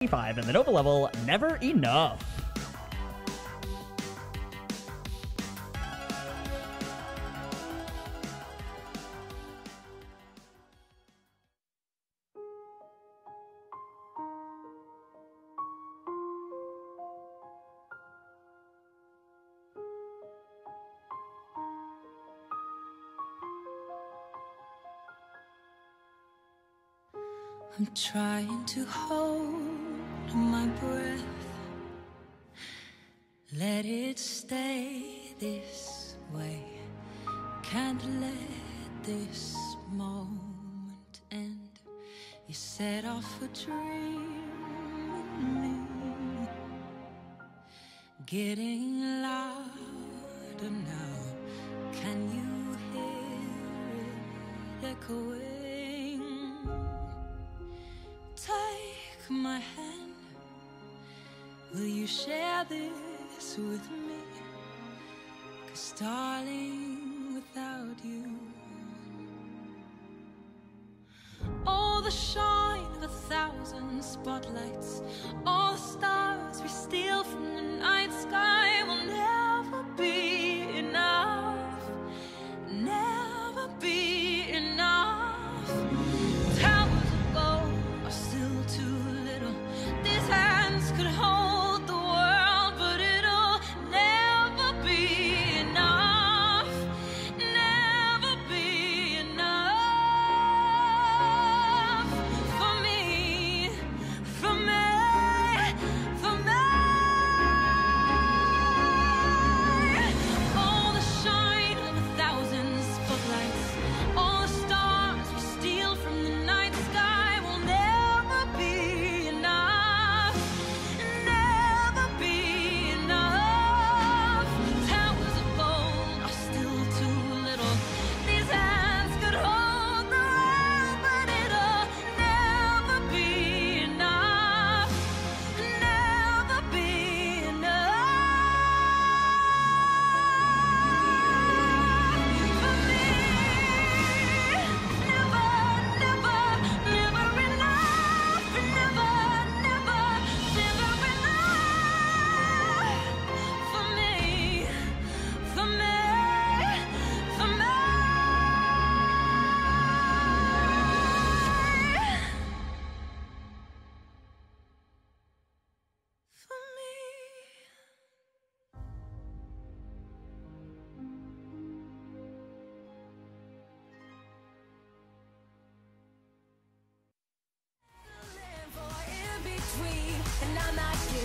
5 in the Nova level, Never Enough. I'm trying to hold my breath, let it stay this way. Can't let this moment end. You set off a dream in me, getting louder now. Can you hear it echoing? Take my hand, will you share this with me? 'Cause darling, without you, all the shine of 1,000 spotlights, all the stars we steal from the night sky will never be enough, never be enough. Towers of gold are still too little. These hands could hold the world, but it'll never be enough, never be enough for me, for me, for me. All the shine of 1,000 spotlights, all the stars we steal from the night sky will never be enough, never be enough. Towers of gold are still too little. These hands could hold the world, but it'll never be enough, never be enough for me. Never, never, never enough. Never, never, never enough for me, for me, for me. For me. For in between, and I'm not giving